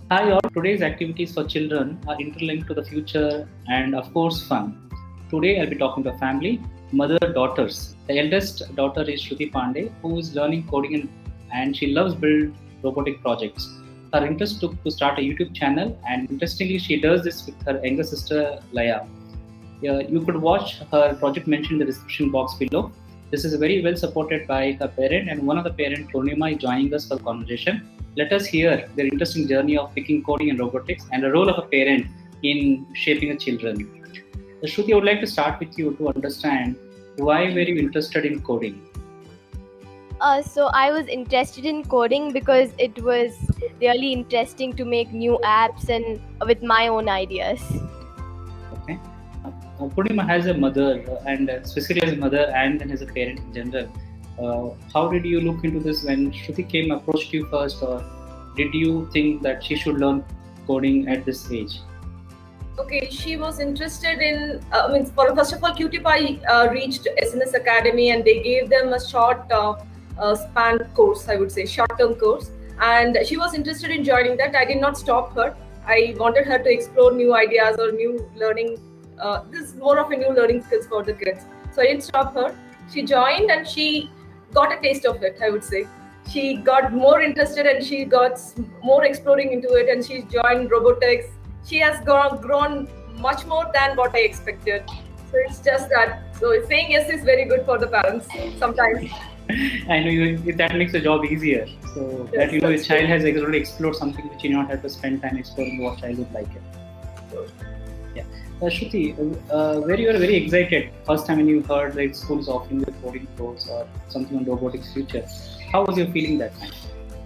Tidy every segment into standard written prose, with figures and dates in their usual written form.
Hi all, today's activities for children are interlinked to the future and of course fun. Today I'll be talking to a family, mother, daughters. The eldest daughter is Shruti Pandey, who is learning coding and she loves build robotic projects. Her interest took to start a YouTube channel and interestingly she does this with her younger sister Laya. You could watch her project mentioned in the description box below. This is very well supported by her parent and one of the parent, Purnima, is joining us for the conversation. Let us hear their interesting journey of picking coding and robotics and the role of a parent in shaping the children. Shruti, I would like to start with you to understand why were you interested in coding? So I was interested in coding because it was really interesting to make new apps and with my own ideas. Okay. Purnima has a mother and specifically as a mother and then as a parent in general. How did you look into this when Shruti came approached you first, or did you think that she should learn coding at this age? Okay, she was interested in. First of all, QTPI reached SNS Academy and they gave them a short span course. I would say short-term course, and she was interested in joining that. I did not stop her. I wanted her to explore new ideas or new learning. This is more of a new learning skills for the kids. So I didn't stop her. She joined and she got a taste of it. I would say she got more interested and she got more exploring into it, and she joined robotics. She has grown much more than what I expected. So it's just that. So saying yes is very good for the parents sometimes. I know that makes the job easier. So yes, that your child has already explored something which you not have to spend time exploring what child would like it. Yeah. Shruti, where you were very excited first time when you heard that school is offering the coding course or something on robotics future. How was your feeling that time?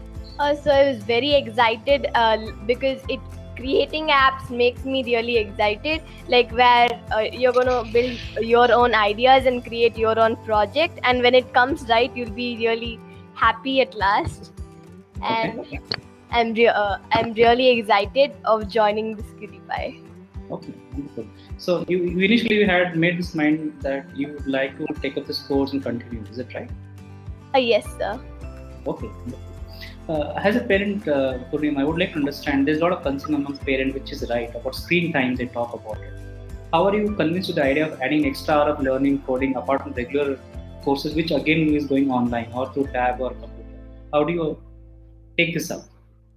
So I was very excited because creating apps makes me really excited, like where you're gonna build your own ideas and create your own project, and when it comes right you'll be really happy at last. And okay. I'm really excited of joining this QTPI. Okay, wonderful. So you initially had made this mind that you would like to take up this course and continue, is it right? Yes, sir. Okay. As a parent, Purnima, I would like to understand there's a lot of concern amongst parents, which is right, about screen time they talk about it. How are you convinced with the idea of adding extra hour of learning coding apart from regular courses, which again is going online or through tab or computer? How do you take this up?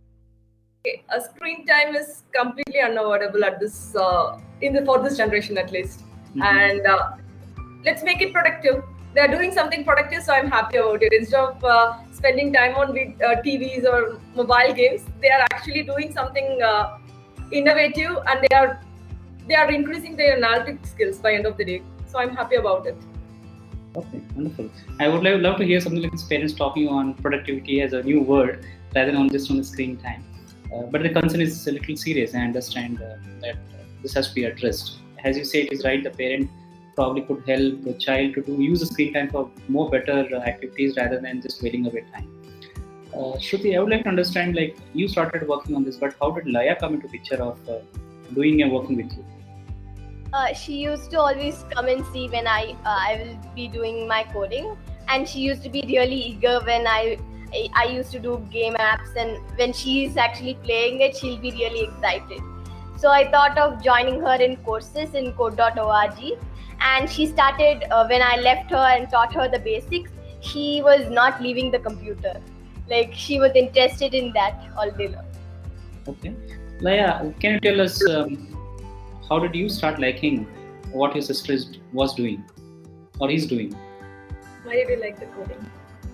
A screen time is completely unavoidable at this for this generation at least. Mm-hmm. And let's make it productive. They're doing something productive, so I'm happy about it. Instead of spending time on TVs or mobile games, they are actually doing something innovative, and they are increasing their analytic skills by end of the day. So I'm happy about it. Okay, wonderful. I would love to hear something like this, parents talking on productivity as a new word rather than just on the screen time. But the concern is a little serious. I understand that this has to be addressed. As you say, it is right, the parent probably could help the child to use the screen time for more better activities rather than just waiting away time. Shruti, I would like to understand, like you started working on this, but how did Laya come into picture of doing and working with you? She used to always come and see when I will be doing my coding, and she used to be really eager when I used to do game apps, and when she's actually playing it, she'll be really excited. So I thought of joining her in courses in code.org, and she started when I left her and taught her the basics. She was not leaving the computer. Like, she was interested in that all day long. Okay. Laya, can you tell us how did you start liking what your sister was doing or is doing? Why did you like the coding?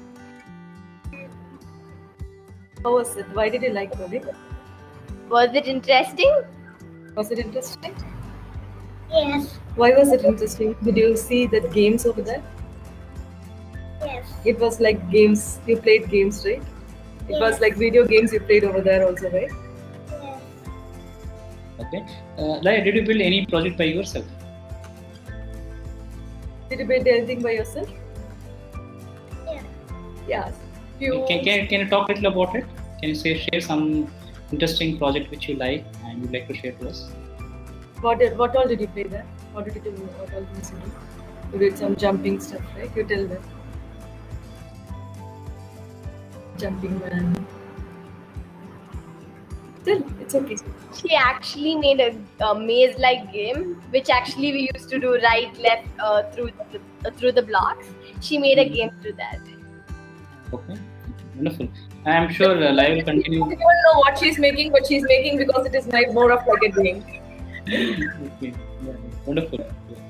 How was it? Why did you like coding? Was it interesting? Was it interesting? Yes. Why was it interesting? Did you see the games over there? Yes. It was like games. You played games, right? It Yes. was like video games you played over there also, right? Yes. Okay. Laya, did you build any project by yourself? Did you build anything by yourself? Yeah. Yes. Can you talk a little about it? Can you share some interesting project which you like and you'd like to share to us? What all did you play there? What did you do? What all did you do? You did some jumping stuff, right? You tell them. Jumping man. Still, It's okay. She actually made a maze-like game, which actually we used to do right, left through the blocks. She made a game through that. Okay, wonderful. I am sure Laya will continue. I don't know what she's making, but she's making because it is more of like a game. Okay, yeah, wonderful.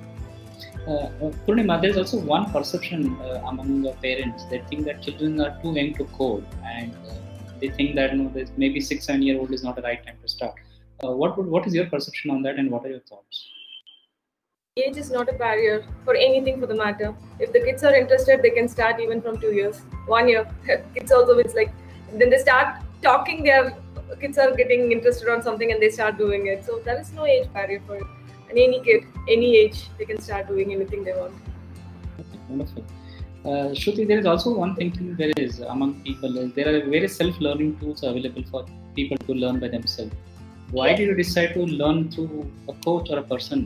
Purnima, there is also one perception among the parents. They think that children are too young to code, and they think that maybe 6-7 year old is not the right time to start. What is your perception on that, and what are your thoughts? Age is not a barrier for anything for the matter. If the kids are interested, they can start even from 2 years, 1 year. Kids also, it's like then they start talking. Their kids are getting interested on something and they start doing it. So there is no age barrier for it. And any kid, any age, they can start doing anything they want. Okay, wonderful. Shruti, there is also one thinking there is among people is there are various self-learning tools available for people to learn by themselves. Why did you decide to learn through a coach or a person?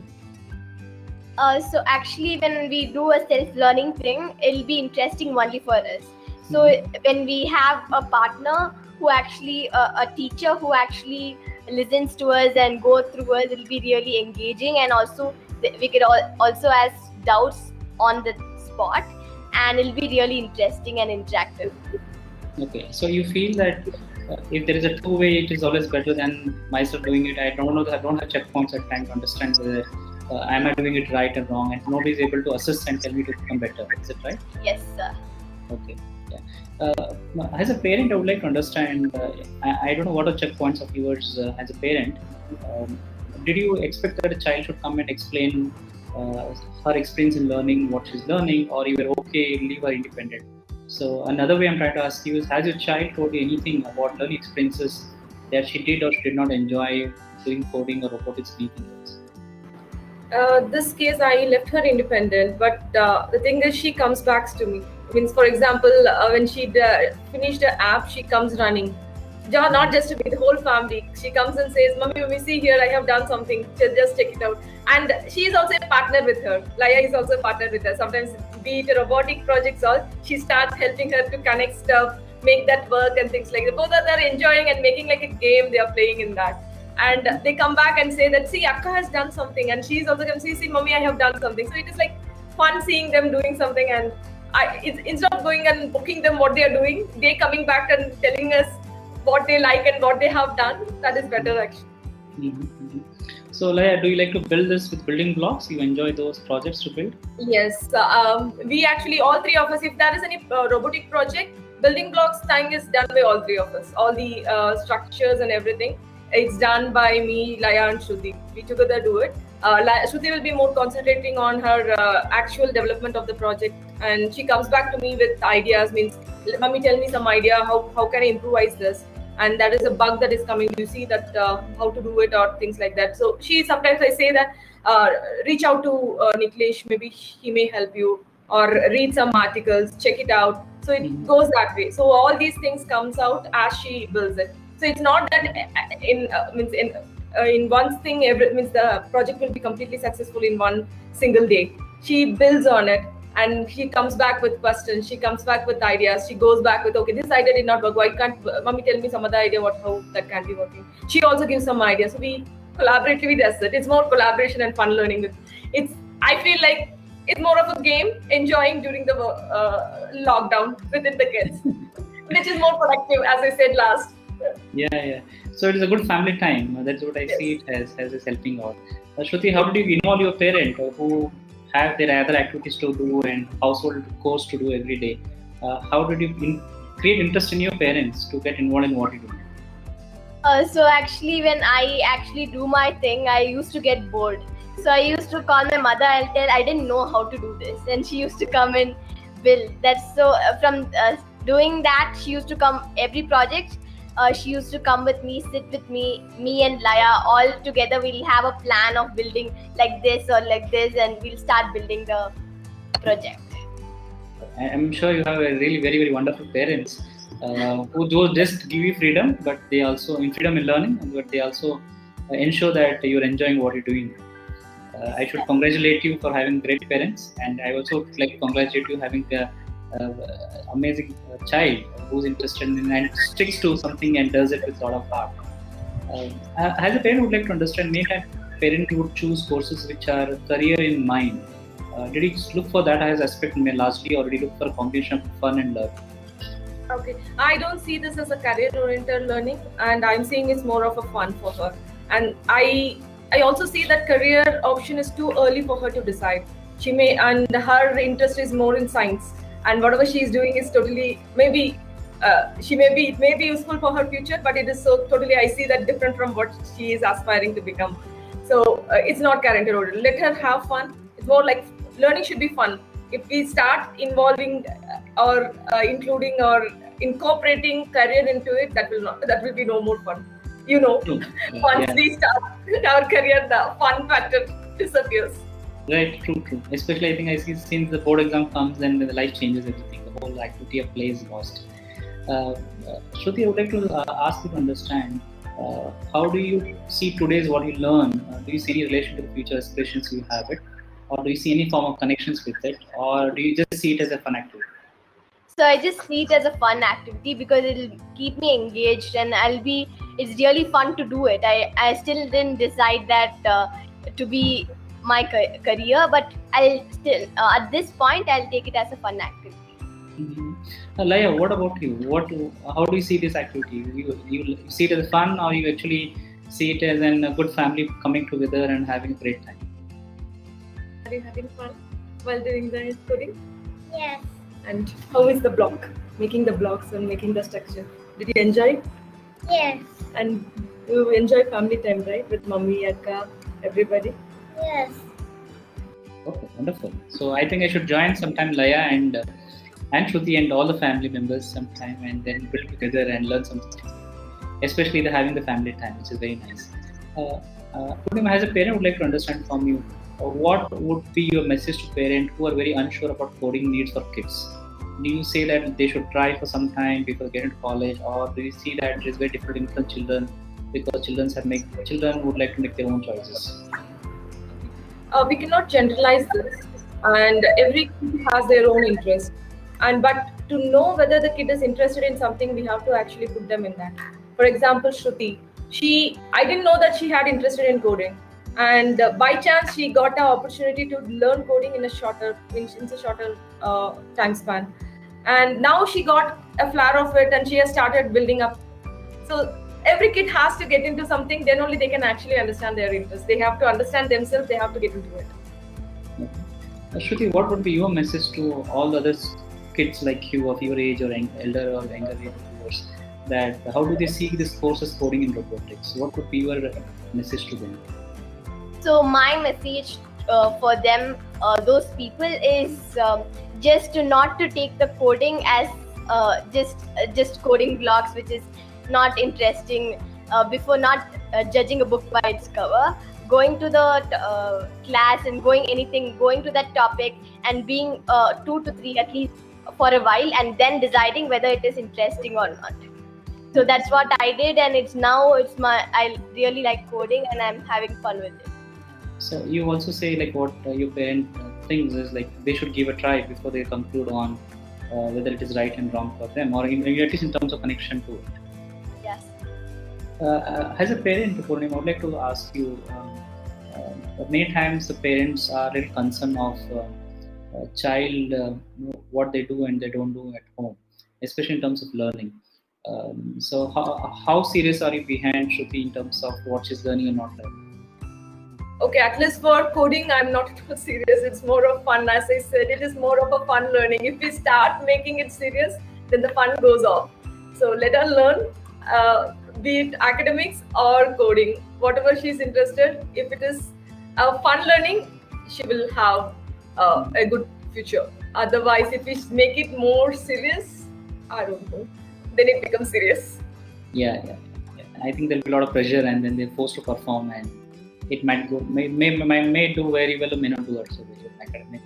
So actually, when we do a self-learning thing, it'll be interesting only for us. So when we have a partner who actually, a teacher who actually listens to us and go through us, it'll be really engaging, and also we could also ask doubts on the spot, and it'll be really interesting and interactive. Okay, so you feel that if there is a two-way, it is always better than myself doing it. I don't have checkpoints at time to understand whether am I doing it right or wrong, and nobody is able to assist and tell me to become better. Is it right? Yes, sir. Okay. Yeah. As a parent, I would like to understand. I don't know what are checkpoints of yours as a parent. Did you expect that a child should come and explain her experience in learning, what she's learning, or you were okay, leave her independent? So another way I'm trying to ask you is: has your child told you anything about learning experiences that she did or she did not enjoy doing coding or robotics speaking? This case, I left her independent, but the thing is, she comes back to me. Means, for example, when she finished the app, she comes running. Not just to me, the whole family. She comes and says, "Mommy, see here, I have done something. Just check it out." And she is also a partner with her. Laya is also a partner with her. Sometimes, be it a robotic projects, or she starts helping her to connect stuff, make that work, and things like that. Both are there enjoying and making like a game. They are playing in that. And they come back and say that, "See, Akka has done something," and she's also going to see, "Mommy, I have done something." So it is like fun seeing them doing something, and instead of going and booking them what they are doing, they coming back and telling us what they like and what they have done. That is better actually. So Laya, do you like to build this with building blocks? You enjoy those projects to build? Yes, we actually, all three of us, if there is any robotic project, building blocks thing is done by all three of us. All the structures and everything, it's done by me, Laya and Shruti. We together do it. Shruti will be more concentrating on her actual development of the project, and she comes back to me with ideas, means, "Mommy, tell me some idea, how can I improvise this? And that is a bug that is coming, you see that how to do it," or things like that. So sometimes I say that reach out to Niklesh, maybe he may help you, or read some articles, check it out. So it goes that way. So all these things comes out as she builds it. So it's not that in one thing, means the project will be completely successful in one single day. She builds on it, and she comes back with questions. She comes back with ideas. She goes back with, "Okay, this idea did not work. Why can't Mommy tell me some other idea how that can be working?" She also gives some ideas. So we collaboratively does it. It's more collaboration and fun learning. I feel like it's more of a game, enjoying during the lockdown within the kids, which is more productive, as I said last. Yeah. So it is a good family time. That's what I see it as is helping out. Shruti, how do you involve your parent who have their other activities to do and household chores to do every day? How did you create interest in your parents to get involved in what you do? So actually, when I actually do my thing, I used to get bored. So I used to call my mother. I'll tell I didn't know how to do this, and she used to come and build. That's so from doing that, she used to come every project. She used to come with me, sit with me and Laya all together. We'll have a plan of building like this or like this, and we'll start building the project. I'm sure you have a really very, very wonderful parents who don't just give you freedom, but they also in freedom in learning, but they also ensure that you're enjoying what you're doing. I should congratulate you for having great parents, and I also like to congratulate you having amazing child who's interested in and sticks to something and does it with a lot of heart. As a parent, would like to understand, many times parents would choose courses which are career in mind. Did you look for that as aspect largely, or did you look for a combination of fun and learn? Okay, I don't see this as a career-oriented learning, and I'm seeing it's more of a fun for her. And I also see that career option is too early for her to decide. She may, and her interest is more in science, and whatever she is doing is totally maybe it may be useful for her future, but it is so totally, I see that different from what she is aspiring to become. So it's not career-oriented. Let her have fun. It's more like learning should be fun. If we start involving or including or incorporating career into it, that will be no more fun. You know, once we start our career, the fun factor disappears. Right, true. Especially, I think I see since the board exam comes, then the life changes everything. The whole activity of play is lost. Shruti, I would like to ask you to understand, how do you see today's what you learn? Do you see any relation to the future aspirations you have it? Or do you see any form of connections with it? Or do you just see it as a fun activity? So I just see it as a fun activity because it'll keep me engaged, and it's really fun to do it. I still didn't decide that to be my career, but I'll still, at this point, I'll take it as a fun activity. Mm-hmm. Laya, what about you? How do you see this activity? You see it as fun, or you actually see it as a good family coming together and having a great time? Are you having fun while doing the coding? Yes. And how is the block? Making the blocks and making the structure. Did you enjoy? Yes. And you enjoy family time, right? With mommy, akka, everybody? Yes. Okay, wonderful. So I think I should join sometime, Laya and Shruti and all the family members sometime, and then build together and learn something. Especially having the family time, which is very nice. As a parent, I would like to understand from you, what would be your message to parents who are very unsure about coding needs for kids? Do you say that they should try for some time before getting to college, or do you see that it is very difficult in different children because children would like to make their own choices? We cannot generalize this, and every kid has their own interest. But to know whether the kid is interested in something, we have to actually put them in that. For example, Shruti, I didn't know that she had interested in coding. And by chance, she got an opportunity to learn coding in a shorter time span. And now she got a flair of it, and she has started building up. So every kid has to get into something, then only they can actually understand their interest. They have to understand themselves, they have to get into it. Shruti, what would be your message to all the other kids like you of your age or elder or younger age, that how do they see this course as coding in robotics? What would be your message to them? So my message for them, those people, is just not to take the coding as just coding blocks, which is not interesting. Before not judging a book by its cover, going to the class and going to that topic and being 2 to 3 at least for a while, and then deciding whether it is interesting or not. So that's what I did, and I really like coding and I'm having fun with it. So you also say like what your parent thinks is like they should give a try before they conclude on whether it is right and wrong for them, or at least in terms of connection to it. Yes. As a parent, Purnima, I would like to ask you, many times the parents are really concerned of a child, what they do and they don't do at home, especially in terms of learning. So how serious are you behind Shruti in terms of what she's learning or not learning? Okay, at least for coding, I'm not too serious. It's more of fun. As I said, it is more of a fun learning. If we start making it serious, then the fun goes off. So let her learn, be it academics or coding, whatever she's interested. If it is fun learning, she will have a good future. Otherwise, if we make it more serious, I don't know, then it becomes serious. Yeah. I think there'll be a lot of pressure, and then they're forced to perform, and it might may do very well or may not do it so well in academic.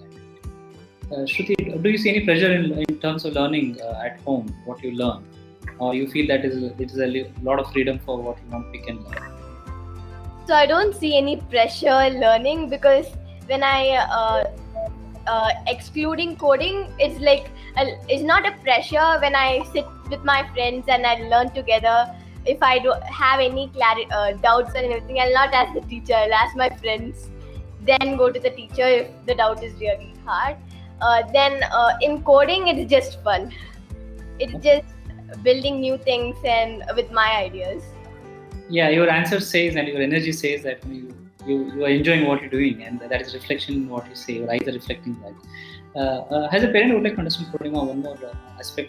Shruti, do you see any pressure in terms of learning at home, what you learn, or you feel that it is a lot of freedom for what you want we can learn? So I don't see any pressure learning, because when I excluding coding, it's like it's not a pressure when I sit with my friends and I learn together. if I do have any doubts and everything, I'll not ask the teacher. I'll ask my friends. Then go to the teacher if the doubt is really hard. Then in coding, it's just fun. It's just building new things and with my ideas. Yeah, your answer says and your energy says that you are enjoying what you're doing, and that is reflection in what you say. Your eyes are reflecting that. As a parent, I would like to understand, Purnima, one more aspect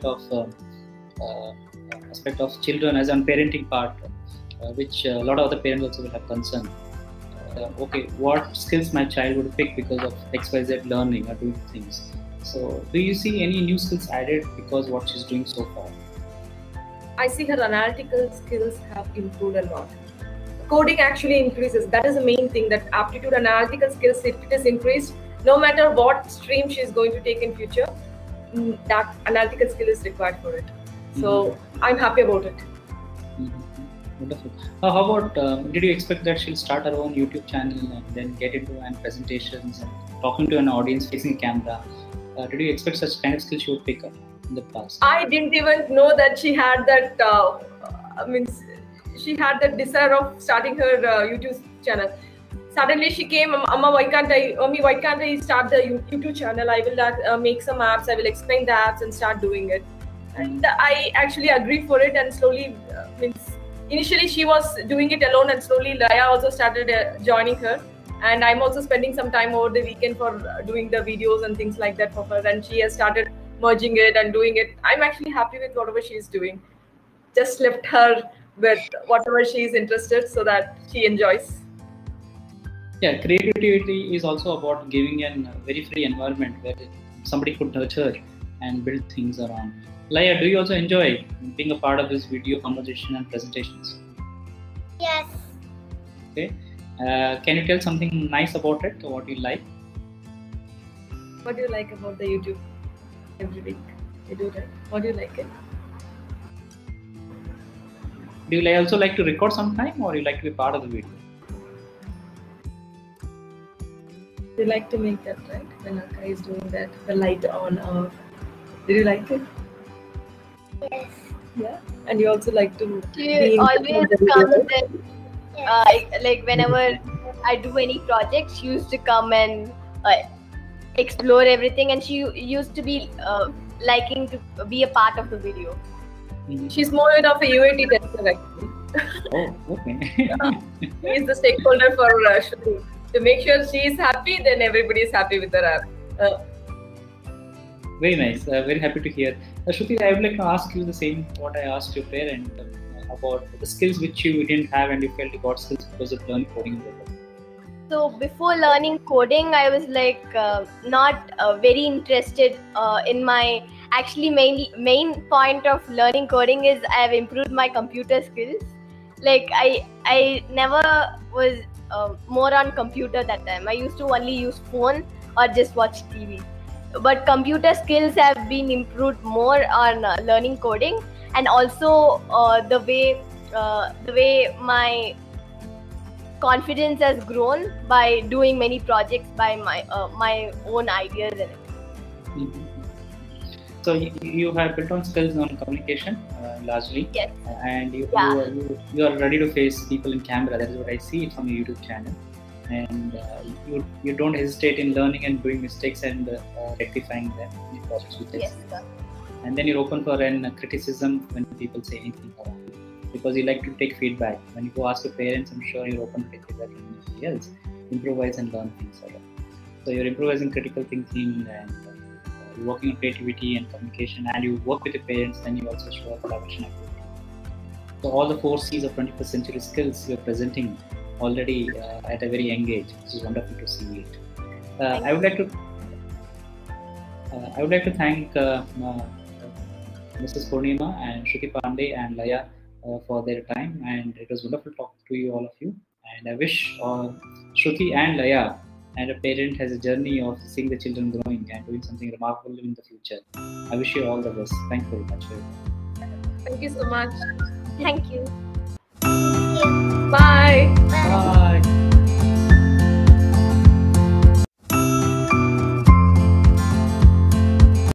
of children as a parenting part, which a lot of other parents also will have concern. Okay, what skills my child would pick because of XYZ learning or doing things. So, do you see any new skills added because what she's doing so far? I see her analytical skills have improved a lot. Coding actually increases. That is the main thing, that aptitude and analytical skills, if it is increased, no matter what stream she is going to take in future, that analytical skill is required for it. So I'm happy about it. Wonderful. How about, did you expect that she'll start her own YouTube channel and then get into presentations and talking to an audience facing a camera? Did you expect such kind of skills she would pick up in the past? I didn't even know that she had that, she had that desire of starting her YouTube channel. Suddenly she came, Amma, why can't I start the YouTube channel? I will make some apps, I will explain the apps and start doing it. And I actually agreed for it, and slowly, initially she was doing it alone, and slowly Laya also started joining her. And I'm also spending some time over the weekend for doing the videos and things like that for her. And she has started merging it and doing it. I'm actually happy with whatever she's doing. Just left her with whatever she's interested so that she enjoys. Yeah, creativity is also about giving a very free environment where somebody could nurture and build things around. Laya, do you also enjoy being a part of this video conversation and presentations? Yes. Okay. Can you tell something nice about it, or what you like? What do you like about the YouTube every week? You do that. What do you like it? Do you also like to record sometime, or you like to be part of the video? You like to make that, right? When Akka is doing that, the light on off. Did you like it? Yes. Yeah. And you also like to. She always comes and like whenever I do any project, she used to come and explore everything, and she used to be liking to be a part of the video. She's more of a UAT tester actually. Oh, okay. He is the stakeholder for Shruti. To make sure she is happy, then everybody is happy with her app. Very nice. Very happy to hear. Shruti, I would like to ask you the same what I asked your parent about the skills which you didn't have and you felt you got skills because of learning coding. So before learning coding, I was like not very interested in my. Actually, main point of learning coding is I have improved my computer skills. Like I never was more on computer that time. I used to only use phone or just watch TV. But computer skills have been improved more on learning coding, and also the way my confidence has grown by doing many projects by my own ideas and everything. So you have built on skills on communication largely. Yes. And you are ready to face people in camera. That is what I see from your YouTube channel. And you don't hesitate in learning and doing mistakes and rectifying them in the process with Yes, sir. And then you're open for criticism when people say anything around you, because you like to take feedback. When you go ask your parents, I'm sure you're open to take feedback from anybody else. Improvise and learn things. So you're improvising critical thinking and you're working on creativity and communication, and you work with your parents. Then you also show a collaboration activity. So all the 4 C's of 21st century skills you're presenting already at a very young age. This is wonderful to see it. I would like to thank Mrs. Purnima and Shruti Pandey and Laya for their time, and it was wonderful talking to you, all of you. And I wish Shruti and Laya and a parent has a journey of seeing the children growing and doing something remarkable in the future. I wish you all the best. Thank you very much. Thank you so much. Thank you. Bye. Bye.